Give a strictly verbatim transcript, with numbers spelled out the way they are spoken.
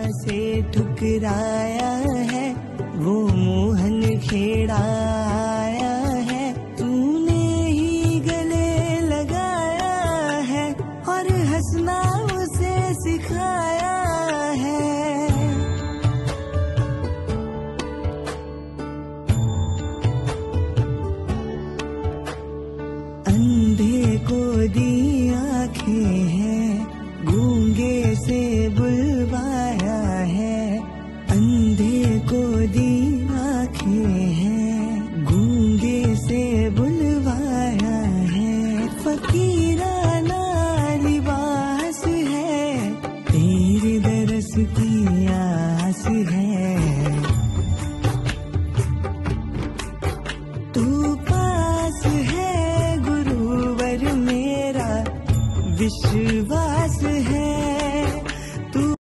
से ठुकराया है, वो मोहन खेड़ा आया है, तूने ही गले लगाया है और हंसना उसे सिखाया है। अंधे को दी आँखें हैं, गूंगे से बुलवाया है, अंधे को दी आँखें हैं, गूंगे से बुलवाया है। फकीराना लिबास है, तेरे दरस की आस है।